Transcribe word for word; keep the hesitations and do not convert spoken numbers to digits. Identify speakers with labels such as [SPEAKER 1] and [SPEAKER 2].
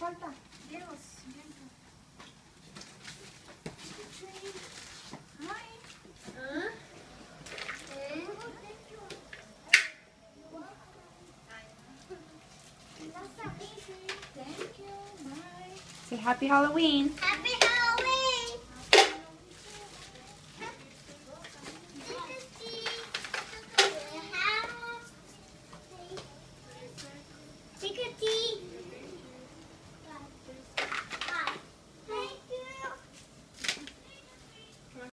[SPEAKER 1] falta.
[SPEAKER 2] Yes,
[SPEAKER 1] Hi.
[SPEAKER 2] Huh?
[SPEAKER 1] Thank you. Bye. Say happy Halloween.
[SPEAKER 2] Happy